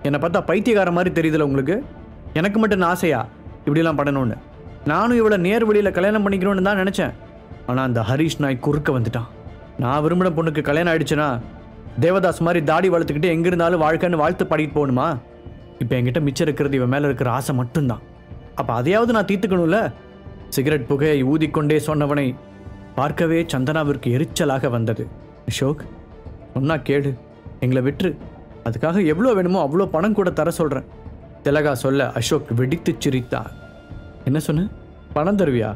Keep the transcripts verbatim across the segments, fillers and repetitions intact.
என்னை பார்த்தா பைத்தியக்கார மாதிரி தெரியுதுல உங்களுக்கு? எனக்கு மட்டும் ஆசையா இப்படிலாம் பண்ணணும்னு? நானும் இவ்வளோ நேர் வழியில் கல்யாணம் பண்ணிக்கணும்னு தான் நினச்சேன். ஆனால் அந்த ஹரீஷ் நாய் குறுக்க வந்துட்டான். நான் விரும்பின பொண்ணுக்கு கல்யாணம் ஆயிடுச்சுன்னா தேவதாஸ் மாதிரி தாடி வளர்த்துக்கிட்டு எங்கே இருந்தாலும் வாழ்க்கைன்னு வாழ்த்து பாடிட்டு போகணுமா? இப்போ என்கிட்ட மிச்சம் இருக்கிறது இவன் மேலே இருக்கிற ஆசை மட்டும்தான். அப்போ அதையாவது நான் தீர்த்துக்கணும்ல. சிகரெட் புகையை ஊதிக்கொண்டே சொன்னவனை பார்க்கவே சந்தனாவிற்கு எரிச்சலாக வந்தது. அசோக், சொன்னா கேடு, எங்களை விட்டுரு. அதுக்காக எவ்வளோ வேணுமோ அவ்வளோ பணம் கூட தர சொல்கிறேன். திலகா சொல்ல அசோக் வெடித்து சிரித்தார். என்ன சொன்ன? பணம் தருவியா?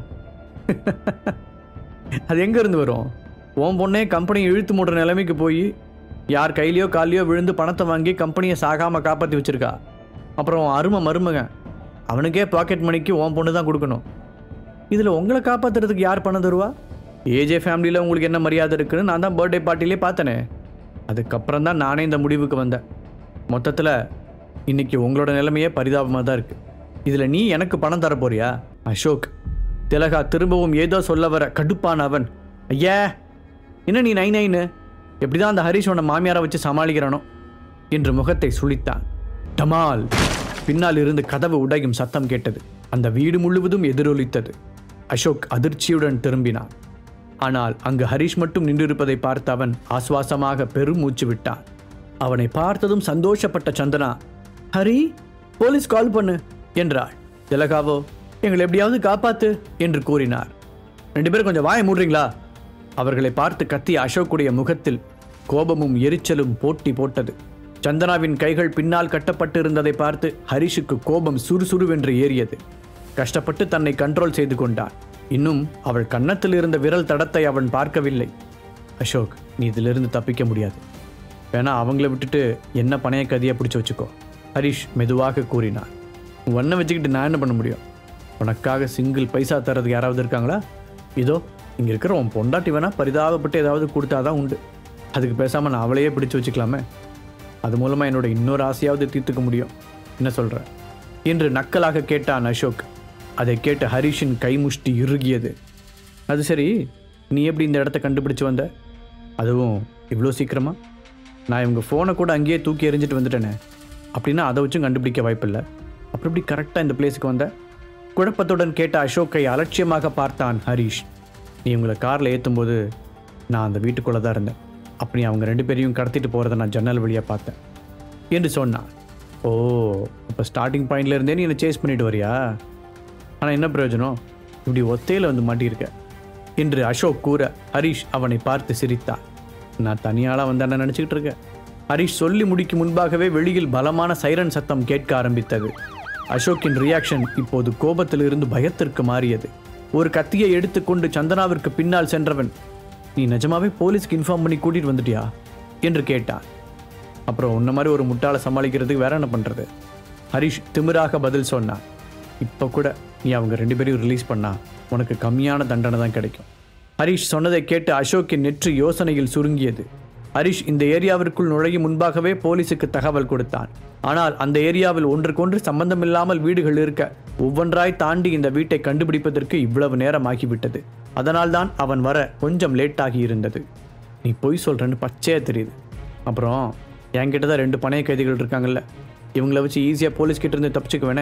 அது எங்கேருந்து வரும்? உன் பொண்ணே கம்பெனியை இழுத்து மூடுற நிலைமைக்கு போய் யார் கையிலையோ காலையோ விழுந்து பணத்தை வாங்கி கம்பெனியை சாகாமல் காப்பாற்றி வச்சுருக்கா. அப்புறம் அருமை மருமகன் அவனுக்கே பாக்கெட் மணிக்கு உன் பொண்ணு தான் கொடுக்கணும். இதில் உங்களை காப்பாற்றுறதுக்கு யார் பணம் தருவா? ஏஜே ஃபேமிலியில் உங்களுக்கு என்ன மரியாதை இருக்குன்னு நான் தான் பர்த்டே பார்ட்டிலே பார்த்தனே. அதுக்கப்புறம் தான் நானே இந்த முடிவுக்கு வந்தேன். மொத்தத்தில் இன்றைக்கி உங்களோட நிலைமையே பரிதாபமாக தான் இருக்குது. இதில் நீ எனக்கு பணம் தர போறியா? அசோக், திலகா திரும்பவும் ஏதோ சொல்ல வர கடுப்பான அவன், ஐயா என்ன நீ நை நைன்னு எப்படி தான் அந்த ஹரீஷ் உன்னை மாமியாரை வச்சு சமாளிக்கிறானோ என்று முகத்தை சுழித்தான். டமால்! பின்னால் இருந்து கதவு உடையும் சத்தம் கேட்டது. அந்த வீடு முழுவதும் எதிரொலித்தது. அசோக் அதிர்ச்சியுடன் திரும்பினான். ஆனால் அங்கு ஹரீஷ் மட்டும் நின்றிருப்பதை பார்த்து அவன் ஆசுவாசமாக பெரும் மூச்சு விட்டான். அவனை பார்த்ததும் சந்தோஷப்பட்ட சந்தனா, ஹரி, போலீஸ் கால் பண்ணு என்றாள். திலகாவோ, எங்களை எப்படியாவது காப்பாத்து என்று கூறினார். ரெண்டு பேரும் கொஞ்சம் வாயை மூடுறீங்களா? அவர்களை பார்த்து கத்திய அசோக்குடைய முகத்தில் கோபமும் எரிச்சலும் போட்டி போட்டது. சந்தனாவின் கைகள் பின்னால் கட்டப்பட்டு இருந்ததை பார்த்து ஹரிஷுக்கு கோபம் சுறுசுறுவென்று ஏறியது. கஷ்டப்பட்டு தன்னை கண்ட்ரோல் செய்து கொண்டான். இன்னும் அவள் கன்னத்தில் இருந்த விரல் தடத்தை அவன் பார்க்கவில்லை. அசோக், நீ இதிலிருந்து தப்பிக்க முடியாது. வேணா அவங்கள விட்டுட்டு என்ன பணைய கதியை பிடிச்சி வச்சுக்கோ, ஹரிஷ் மெதுவாக கூறினான். உன்னை வச்சுக்கிட்டு நான் என்ன பண்ண முடியும்? உனக்காக சிங்கிள் பைசா தரதுக்கு யாராவது இருக்காங்களா? இதோ இங்கே இருக்கிற உன் பொண்டாட்டி வேணா பரிதாபப்பட்டு ஏதாவது கொடுத்தாதான் உண்டு. அதுக்கு பேசாமல் நான் அவளையே பிடிச்சி வச்சுக்கலாமே. அது மூலமாக என்னோட இன்னொரு ஆசையாவது தீர்த்துக்க முடியும். என்ன சொல்கிற என்று நக்கலாக கேட்டான் அசோக். அதை கேட்டு ஹரிஷின் கைமுஷ்டி இறுகியது. அது சரி, நீ எப்படி இந்த இடத்த கண்டுபிடிச்சு வந்த? அதுவும் இவ்வளோ சீக்கிரமா? நான் இவங்க ஃபோனை கூட அங்கேயே தூக்கி எறிஞ்சிட்டு வந்துட்டேனே. அப்படின்னா அதை வச்சும் கண்டுபிடிக்க வாய்ப்பில்லை. அப்புறம் எப்படி கரெக்டாக இந்த பிளேஸுக்கு வந்த? குழப்பத்துடன் கேட்ட அசோக்கை அலட்சியமாக பார்த்தான் ஹரீஷ். நீ உங்களை காரில் ஏற்றும்போது நான் அந்த வீட்டுக்குள்ளே தான் இருந்தேன். அப்படி அவங்க ரெண்டு பேரையும் கடத்திட்டு போகிறத நான் ஜன்னல் வழியாக பார்த்தேன் என்று சொன்னான். ஓ, இப்போ ஸ்டார்டிங் பாயிண்ட்லேருந்தே நீ என்னை சேஸ் பண்ணிட்டு வரியா? ஆனால் என்ன பிரயோஜனம்? இப்படி ஒத்தையில் வந்து மாட்டியிருக்க என்று அசோக் கூற ஹரீஷ் அவனை பார்த்து சிரித்தான். நான் தனியாளாக வந்தானே நினச்சிக்கிட்டு இருக்கேன். ஹரீஷ் சொல்லி முடிக்கும் முன்பாகவே வெளியில் பலமான சைரன் சத்தம் கேட்க ஆரம்பித்தது. அசோக்கின் ரியாக்ஷன் இப்போது கோபத்திலிருந்து பயத்திற்கு மாறியது. ஒரு கத்தியை எடுத்துக்கொண்டு சந்தனாவிற்கு பின்னால் சென்றவன், நீ நிஜமாவே போலீஸ்க்கு இன்ஃபார்ம் பண்ணி கூட்டிகிட்டு வந்துட்டியா என்று கேட்டான். அப்புறம் உன்ன மாதிரி ஒரு முட்டாளை சமாளிக்கிறதுக்கு வேற என்ன பண்ணுறது? ஹரீஷ் திமிராக பதில் சொன்னான். இப்போ கூட நீ அவங்க ரெண்டு பேரையும் ரிலீஸ் பண்ணா உனக்கு கம்மியான தண்டனை தான் கிடைக்கும். ஹரீஷ் சொன்னதை கேட்டு அசோக்கின் நெற்றி யோசனையில் சுருங்கியது. ஹரீஷ் இந்த ஏரியாவிற்குள் நுழையும் முன்பாகவே போலீஸுக்கு தகவல் கொடுத்தான். ஆனால் அந்த ஏரியாவில் ஒன்றுக்கொன்று சம்பந்தமில்லாமல் வீடுகள் இருக்க ஒவ்வொன்றாய் தாண்டி இந்த வீட்டை கண்டுபிடிப்பதற்கு இவ்வளவு நேரம் ஆகிவிட்டது. அதனால்தான் அவன் வர கொஞ்சம் லேட் ஆகி இருந்தது. நீ பொய் சொல்கிறேன்னு பச்சையாக தெரியுது. அப்புறம் என்கிட்ட தான் ரெண்டு பணைய கைதிகள் இருக்காங்கல்ல, இவங்களை வச்சு ஈஸியாக போலீஸ்கிட்ட இருந்து தப்பிச்சுக்குவேனே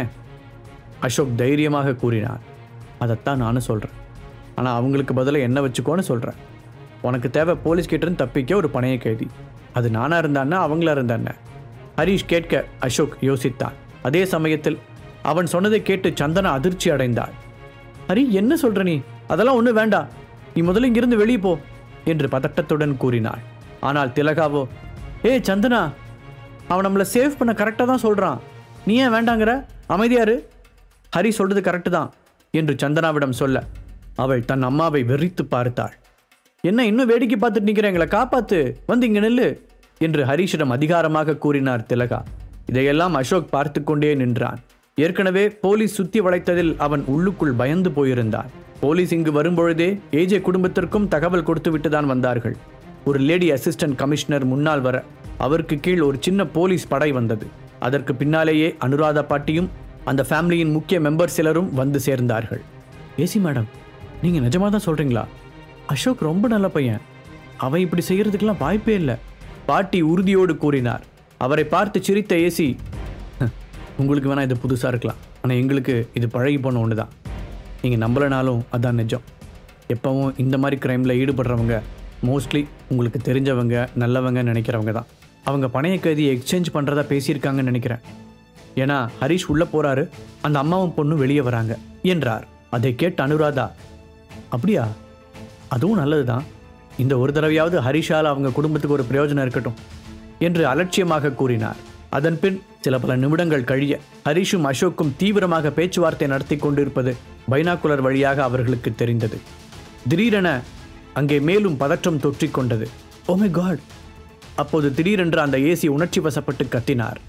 அசோக் தைரியமாக கூறினார். அதைத்தான் நானும் சொல்கிறேன். ஆனால் அவங்களுக்கு பதிலாக என்ன வச்சுக்கோன்னு சொல்கிறேன். உனக்கு தேவை போலீஸ்கிட்டேருந்து தப்பிக்க ஒரு பணைய கைதி. அது நானாக இருந்தான்னா அவங்களா இருந்தானே? ஹரீஷ் கேட்க அசோக் யோசித்தான். அதே சமயத்தில் அவன் சொன்னதை கேட்டு சந்தனா அதிர்ச்சி அடைந்தாள். ஹரி, என்ன சொல்கிற நீ? அதெல்லாம் ஒன்றும் வேண்டாம், நீ முதல்ல இங்கிருந்து வெளியே போ என்று பதட்டத்துடன் கூறினாள். ஆனால் திலகாவோ, ஏ சந்தனா, அவன் நம்மளை சேவ் பண்ண கரெக்டாக தான் சொல்கிறான், நீ ஏன் வேண்டாங்கிற? அமைதியாரு. ஹரி சொல்கிறது கரெக்டு தான் என்று சந்தனாவிடம் சொல்ல அவள் தன் அம்மாவை வெறித்து பார்த்தாள். என்ன இன்னும் வேடிக்கை பார்த்துட்டு நிற்கிற, எங்களை காப்பாத்து, வந்து இங்கே நெல்லு என்று ஹரீஷிடம் அதிகாரமாக கூறினார் திலகா. இதையெல்லாம் அசோக் பார்த்து கொண்டே நின்றான். ஏற்கனவே போலீஸ் சுத்தி வளைத்ததில் அவன் உள்ளுக்குள் பயந்து போயிருந்தான். போலீஸ் இங்கு வரும்பொழுதே ஏஜே குடும்பத்திற்கும் தகவல் கொடுத்து விட்டுதான் வந்தார்கள். ஒரு லேடி அசிஸ்டன்ட் கமிஷனர் முன்னால் வர அவருக்கு கீழ் ஒரு சின்ன போலீஸ் படை வந்தது. அதற்கு பின்னாலேயே அனுராதா பாட்டியும் அந்த ஃபேமிலியின் முக்கிய மெம்பர் சிலரும் வந்து சேர்ந்தார்கள். ஏசி மேடம், நீங்கள் நிஜமாக தான் சொல்கிறீங்களா? அசோக் ரொம்ப நல்ல பையன், அவன் இப்படி செய்கிறதுக்கெல்லாம் வாய்ப்பே இல்லை பாட்டி உறுதியோடு கூறினார். அவரை பார்த்து சிரித்த ஏசி, உங்களுக்கு வேணால் இது புதுசாக இருக்கலாம், ஆனால் எங்களுக்கு இது பழகி போன ஒன்று தான். நீங்கள் நம்பலைனாலும் அதான் நிஜம். எப்போவும் இந்த மாதிரி க்ரைமில் ஈடுபடுறவங்க மோஸ்ட்லி உங்களுக்கு தெரிஞ்சவங்க, நல்லவங்க நினைக்கிறவங்க தான். அவங்க பணைய கைதியை எக்ஸ்சேஞ்ச் பண்ணுறதா பேசியிருக்காங்கன்னு நினைக்கிறேன். ஏன்னா ஹரிஷ் உள்ளே போகிறாரு, அந்த அம்மாவும் பொண்ணும் வெளியே வராங்க என்றார். அதை கேட்ட அனுராதா, அப்படியா? அதுவும் நல்லது தான். இந்த ஒரு தடவையாவது ஹரிஷால் அவங்க குடும்பத்துக்கு ஒரு பிரயோஜனம் இருக்கட்டும் என்று அலட்சியமாக கூறினார். அதன் பின் சில பல நிமிடங்கள் கழிய ஹரிஷும் அசோக்கும் தீவிரமாக பேச்சுவார்த்தை நடத்தி கொண்டிருப்பது பைனாகுலர் வழியாக அவர்களுக்கு தெரிந்தது. திடீரென அங்கே மேலும் பதற்றம் தொற்றிக் கொண்டது. Oh my God! அப்போது திடீரென்று அந்த ஏசி உணர்ச்சி வசப்பட்டு கத்தினார்.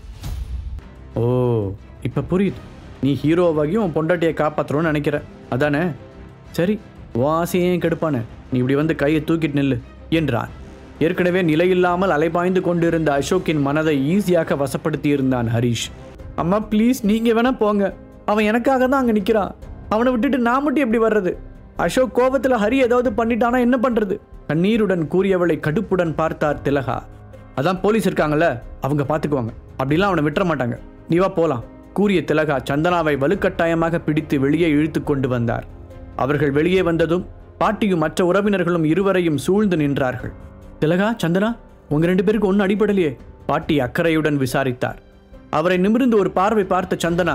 ஓ, இப்போ புரியுது. நீ ஹீரோவாகியும் உன் பொண்டாட்டியை காப்பாற்றுறோன்னு நினைக்கிற, அதானே? சரி, உன் ஆசையையும் கெடுப்பானே, நீ இப்படி வந்து கையை தூக்கிட்டு நில்லு என்றான். ஏற்கனவே நிலையில்லாமல் அலைபாய்ந்து கொண்டிருந்த அசோக்கின் மனதை ஈஸியாக வசப்படுத்தி இருந்தான் ஹரிஷ். அம்மா ப்ளீஸ், நீங்கள் வேணா போங்க. அவன் எனக்காக தான் அங்கே நிற்கிறான். அவனை விட்டுட்டு நான் மட்டும் எப்படி வர்றது? அசோக் கோபத்தில் ஹரி ஏதாவது பண்ணிட்டானா என்ன பண்ணுறது? கண்ணீருடன் கூறியவளை கடுப்புடன் பார்த்தார் திலகா. அதான் போலீஸ் இருக்காங்கல்ல, அவங்க பார்த்துக்குவாங்க. அப்படிலாம் அவனை விட்டுற மாட்டாங்க. நீ வா போலாம் கூறிய திலகா சந்தனாவை வலுக்கட்டாயமாக பிடித்து வெளியே இழுத்து கொண்டு வந்தார். அவர்கள் வெளியே வந்ததும் பாட்டியும் மற்ற உறவினர்களும் இருவரையும் சூழ்ந்து நின்றார்கள். திலகா, சந்தனா, உங்க ரெண்டு பேருக்கு ஒன்றும் அடிபடலையே? பாட்டி அக்கறையுடன் விசாரித்தார். அவரை நிமிர்ந்து ஒரு பார்வை பார்த்த சந்தனா,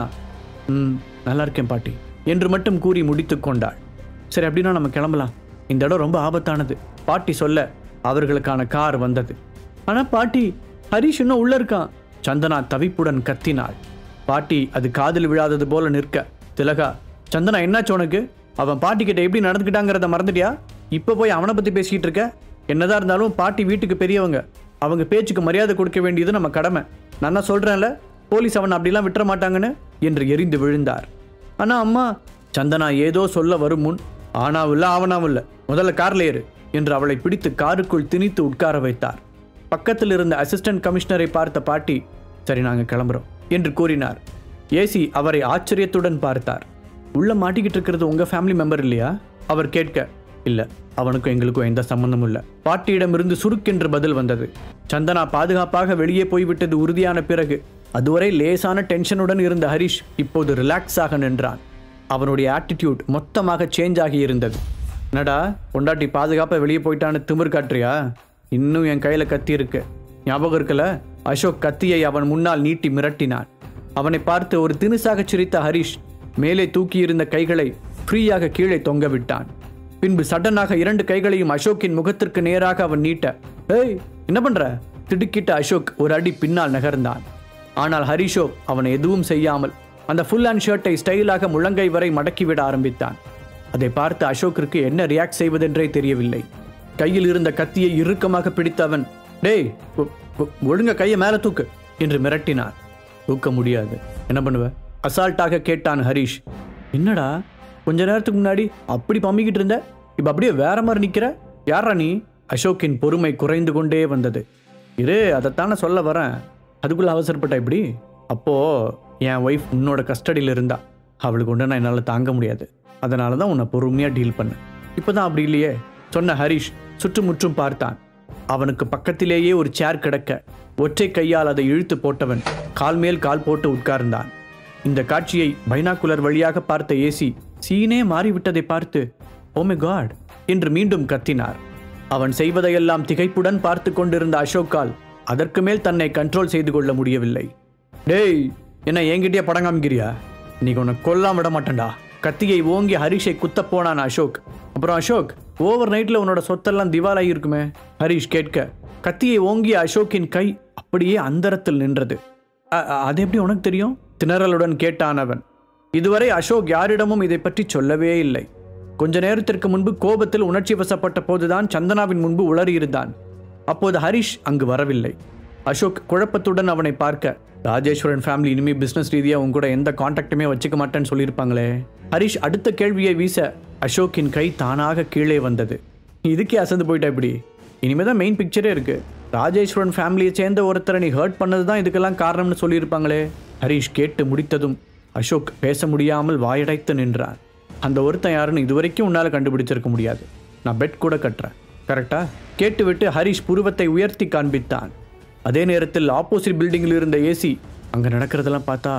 ம் நல்லா இருக்கேன் பாட்டி என்று மட்டும் கூறி முடித்து கொண்டாள். சரி, அப்படின்னா நம்ம கிளம்பலாம். இந்த இடம் ரொம்ப ஆபத்தானது பாட்டி சொல்ல அவர்களுக்கான கார் வந்தது. ஆனால் பாட்டி, ஹரிஷ் இன்னும் உள்ள இருக்கான். சந்தனா தவிப்புடன் கத்தினாள். பாட்டி அது காதில் விழாதது போல நிற்க, திலகா, சந்தனா என்னாச்சு உனக்கு? அவன் பாட்டி கிட்ட எப்படி நடந்துக்கிட்டாங்கிறத மறந்துட்டியா? இப்போ போய் அவனை பற்றி பேசிக்கிட்டு இருக்க? என்னதான் இருந்தாலும் பாட்டி வீட்டுக்கு பெரியவங்க, அவங்க பேச்சுக்கு மரியாதை கொடுக்க வேண்டியது நம்ம கடமை. நான் தான் சொல்கிறேன்ல, போலீஸ் அவனை அப்படிலாம் விட்டுற மாட்டாங்கன்னு என்று எரிந்து விழுந்தார். ஆனால் அம்மா, சந்தனா ஏதோ சொல்ல வரும் முன், ஆனாவில்லை ஆவனாவில்லை, முதல்ல காரில் ஏறு என்று அவளை பிடித்து காருக்குள் திணித்து உட்கார வைத்தார். பக்கத்தில் இருந்த அசிஸ்டன்ட் கமிஷனரை பார்த்த பாட்டி, சரி நாங்கள் கிளம்புறோம் என்று கூறினார். ஏசி அவரை ஆச்சரியத்துடன் பார்த்தார். உள்ள மாட்டிக்கிட்டு இருக்கிறது உங்கள் ஃபேமிலி மெம்பர் இல்லையா? அவர் கேட்க, இல்லை, அவனுக்கும் எங்களுக்கும் எந்த சம்பந்தமும் இல்லை. பாட்டியிடமிருந்து சுருக்கென்று பதில் வந்தது. சந்தனா பாதுகாப்பாக வெளியே போய்விட்டது உறுதியான பிறகு அதுவரை லேசான டென்ஷனுடன் இருந்த ஹரிஷ் இப்போது ரிலாக்ஸாக நின்றான். அவனுடைய ஆட்டிடியூட் மொத்தமாக சேஞ்ச் ஆகி இருந்தது. என்னடா பொண்டாட்டி பாதுகாப்பாக வெளியே போயிட்டான்னு திமிர் காட்டுறியா? இன்னும் என் கையில் கத்தி இருக்கு, ஞாபகம் இருக்கல? அசோக் கத்தியை அவன் முன்னால் நீட்டி மிரட்டினான். அவனை பார்த்து ஒரு தினுசாக சிரித்த ஹரிஷ் மேலே தூக்கியிருந்த கைகளை ஃப்ரீயாக கீழே தொங்க விட்டான். பின்பு சடனாக இரண்டு கைகளையும் அசோக்கின் முகத்திற்கு நேராக அவன் நீட்ட, ஏய் என்ன பண்ற? திடுக்கிட்ட அசோக் ஒரு அடி பின்னால் நகர்ந்தான். ஆனால் ஹரிஷோ அவனை எதுவும் செய்யாமல் அந்த ஃபுல் ஹேண்ட் ஷர்ட்டை ஸ்டைலாக முழங்கை வரை மடக்கிவிட ஆரம்பித்தான். அதை பார்த்து அசோக்கிற்கு என்ன ரியாக்ட் செய்வதென்றே தெரியவில்லை. கையில் இருந்த கத்தியை இறுக்கமாக பிடித்த அவன், டேய் ஒழுங்க கையை மேலே தூக்கு என்று மிரட்டினான். தூக்க முடியாது, என்ன பண்ணுவ? அசால்ட்டாக கேட்டான் ஹரிஷ். என்னடா கொஞ்ச நேரத்துக்கு முன்னாடி அப்படி பம்மிக்கிட்டு இருந்த, இப்போ அப்படியே வேற மாதிரி நிற்கிற, யாரா நீ? அசோக்கின் பொறுமை குறைந்து கொண்டே வந்தது. இரு, அதைத்தானே சொல்ல வரேன், அதுக்குள்ளே அவசரப்பட்ட இப்படி? அப்போது என் ஒய்ஃப் உன்னோட கஸ்டடியில் இருந்தா, அவளுக்கு ஒன்று நான் என்னால் தாங்க முடியாது, அதனால தான் உன்னை பொறுமையாக டீல் பண்ண. இப்போ தான் அப்படி இல்லையே சொன்ன ஹரிஷ் சுற்றுமுற்றும் பார்த்தான். அவனுக்கு பக்கத்திலேயே ஒரு சேர் கிடக்க ஒற்றை கையால் அதை இழுத்து போட்டவன் கால் மேல் கால் போட்டு உட்கார்ந்தான். இந்த காட்சியை பைனாகுலர் வழியாக பார்த்த ஏசி சீனே மாறிவிட்டதை பார்த்து, ஓ மை காட் என்று மீண்டும் கத்தினார். அவன் செய்வதையெல்லாம் திகைப்புடன் பார்த்து கொண்டிருந்த அசோக்கால் அதற்கு மேல் தன்னை கண்ட்ரோல் செய்து கொள்ள முடியவில்லை. டேய், என்ன என்கிட்டயே படம் காமிக்கிறியா? நீ உன்னை கொல்லாம விட மாட்டேன்டா. கத்தியை ஓங்கி ஹரிஷை குத்த போனான் அசோக். அப்புறம் அசோக், ஓவர் நைட்டில் உன்னோட சொத்தெல்லாம் திவாலாகி இருக்குமே? ஹரிஷ் கேட்க, கத்தியை ஓங்கிய அசோக்கின் கை அப்படியே அந்தரத்தில் நின்றது. அது எப்படி உனக்கு தெரியும்? திணறலுடன் கேட்டான் அவன். இதுவரை அசோக் யாரிடமும் இதை பற்றி சொல்லவே இல்லை. கொஞ்ச நேரத்திற்கு முன்பு கோபத்தில் உணர்ச்சி வசப்பட்ட போதுதான் சந்தனாவின் முன்பு உளறியிருந்தான். அப்போது ஹரிஷ் அங்கு வரவில்லை. அசோக் குழப்பத்துடன் அவனை பார்க்க, ராஜேஸ்வரன் ஃபேமிலி இனிமேல் பிஸ்னஸ் ரீதியாக உங்க கூட எந்த கான்டாக்டுமே வச்சுக்க மாட்டேன்னு சொல்லியிருப்பாங்களே. ஹரிஷ் அடுத்த கேள்வியை வீச அசோக்கின் கை தானாக கீழே வந்தது. இதுக்கே அசந்து போயிட்டா இப்படி? இனிமேல் தான் மெயின் பிக்சரே இருக்கு. ராஜேஸ்வரன் ஃபேமிலியை சேர்ந்த ஒருத்தரை நீ ஹர்ட் பண்ணது தான் இதுக்கெல்லாம் காரணம்னு சொல்லியிருப்பாங்களே. ஹரிஷ் கேட்டு முடித்ததும் அசோக் பேச முடியாமல் வாயடைத்து நின்றான். அந்த ஒருத்தன் யாருன்னு இதுவரைக்கும் உன்னால் கண்டுபிடிச்சிருக்க முடியாது, நான் பெட் கூட கட்டுறேன், கரெக்டா? கேட்டுவிட்டு ஹரிஷ் புருவத்தை உயர்த்தி காண்பித்தான். அதே நேரத்தில் ஆப்போசிட் பில்டிங்கில் இருந்த ஏசி, அங்கே நடக்கிறதெல்லாம் பார்த்தா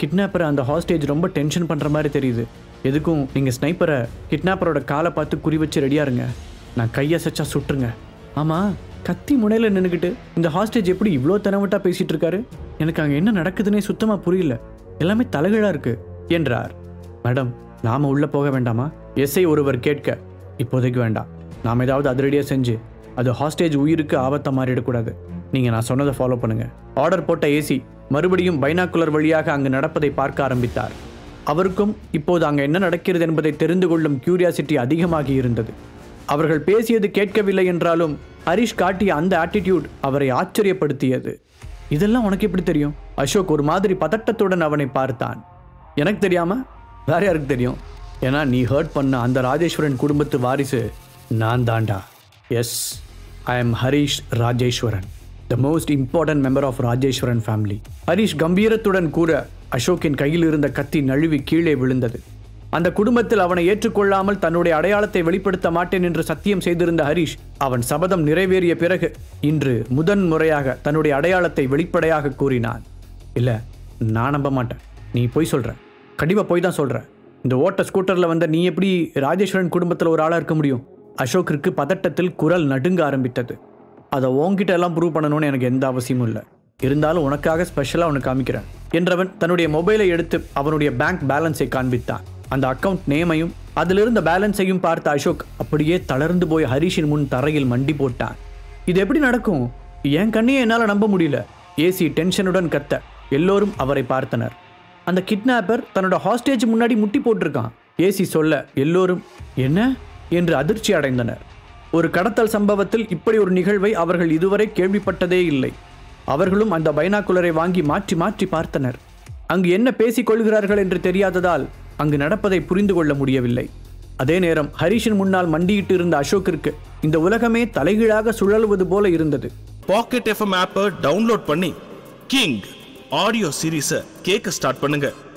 கிட்னாப்பரை அந்த ஹாஸ்டேஜ் ரொம்ப டென்ஷன் பண்ணுற மாதிரி தெரியுது. எதுக்கும் நீங்கள் ஸ்னைப்பரை கிட்னாப்பரோட காலை பார்த்து குறி வச்சு ரெடியாக இருங்க. நான் கையசைச்சா சுட்டுருங்க. ஆமாம், கத்தி முனையில் நின்றுக்கிட்டு இந்த ஹாஸ்டேஜ் எப்படி இவ்வளோ தனவட்டா பேசிகிட்டு இருக்காரு? எனக்கு அங்கே என்ன நடக்குதுன்னே சுத்தமாக புரியல. எல்லாமே தலைகீழாக இருக்குது என்றார். மேடம், நாம் உள்ளே போக வேண்டாமா? எஸ்ஐ ஒருவர் கேட்க, இப்போதைக்கு வேண்டாம். நாம் ஏதாவது அதிரடியாக செஞ்சு அது ஹாஸ்டேஜ் உயிருக்கு ஆபத்தாக மாறிடக்கூடாது. நீங்கள் நான் சொன்னதை ஃபாலோ பண்ணுங்கள். ஆர்டர் போட்ட ஏசி மறுபடியும் பைனாக்குலர் வழியாக அங்கு நடப்பதை பார்க்க ஆரம்பித்தார். அவருக்கும் இப்போது அங்கே என்ன நடக்கிறது என்பதை தெரிந்து கொள்ளும் கியூரியாசிட்டி அதிகமாகி இருந்தது. அவர்கள் பேசியது கேட்கவில்லை என்றாலும் ஹரிஷ் காட்டிய அந்த ஆட்டிடியூட் அவரை ஆச்சரியப்படுத்தியது. இதெல்லாம் உனக்கு எப்படி தெரியும்? அசோக் ஒரு மாதிரி பதட்டத்துடன் அவனை பார்த்தான். எனக்கு தெரியாம வேற யாருக்கு தெரியும்? ஏன்னா நீ ஹர்ட் பண்ண அந்த ராஜேஸ்வரன் குடும்பத்து வாரிசு நான் தாண்டா. Yes, I am Harish Rajeswaran, the most important member of Rajeswaran family. Harish கம்பீரத்துடன் கூற அசோக்கின் கையில் இருந்த கத்தி நழுவி கீழே விழுந்தது. அந்த குடும்பத்தில் அவனை ஏற்றுக்கொள்ளாமல் தன்னுடைய அடையாளத்தை வெளிப்படுத்த மாட்டேன் என்று சத்தியம் செய்திருந்த ஹரிஷ் அவன் சபதம் நிறைவேறிய பிறகு இன்று முதன் முறையாக தன்னுடைய அடையாளத்தை வெளிப்படையாக கூறினான். இல்லை, நான் நம்ப மாட்டேன். நீ போய் சொல்ற, கண்டிப்பாக போய் தான் சொல்ற. இந்த ஓட்ட ஸ்கூட்டரில் வந்த நீ எப்படி ராஜேஸ்வரன் குடும்பத்தில் ஒரு ஆளாக இருக்க முடியும்? அசோக்கிற்கு பதட்டத்தில் குரல் நடுங்க ஆரம்பித்தது. அதை உன்கிட்ட எல்லாம் ப்ரூவ் பண்ணணும்னு எனக்கு எந்த அவசியமும் இல்லை. இருந்தாலும் உனக்காக ஸ்பெஷலாக அவனுக்கு காமிக்கிறேன் என்றவன் தன்னுடைய மொபைலை எடுத்து அவனுடைய பேங்க் பேலன்ஸை காண்பித்தான். அந்த அக்கவுண்ட் நேமையும் அதிலிருந்த பேலன்ஸையும் பார்த்த அசோக் அப்படியே தளர்ந்து போய் ஹரிஷின் முன் தரையில் மண்டி போட்டான். இது எப்படி நடக்கும்? என் கண்ணையே என்னால் நம்ப முடியல. ஏசி டென்ஷனுடன் கத்த எல்லோரும் அவரை பார்த்தனர். அந்த கிட்னாப்பர் தன்னோட ஹாஸ்டேஜ் முன்னாடி முட்டி போட்டிருக்கான். ஏசி சொல்ல எல்லோரும் என்ன என்று அதிர்ச்சி அடைந்தனர். ஒரு கடத்தல் சம்பவத்தில் இப்படி ஒரு நிகழ்வை அவர்கள் இதுவரை கேள்விப்பட்டதே இல்லை. அவர்களும் அந்த பைனாக்குலரை வாங்கி மாற்றி மாற்றி பார்த்தனர். அங்கு என்ன பேசிக் கொள்கிறார்கள் என்று தெரியாததால் அங்கு நடப்பதை புரிந்து கொள்ள முடியவில்லை. அதே நேரம் ஹரிஷின் முன்னால் மண்டியிட்டு இருந்த அசோக்கிற்கு இந்த உலகமே தலைகீழாக சுழலுவது போல இருந்தது. பாக்கெட் எஃப்எம் ஆப்பை டவுன்லோட் பண்ணி கிங் ஆடியோ சீரீஸை கேட்க ஸ்டார்ட் பண்ணுங்க.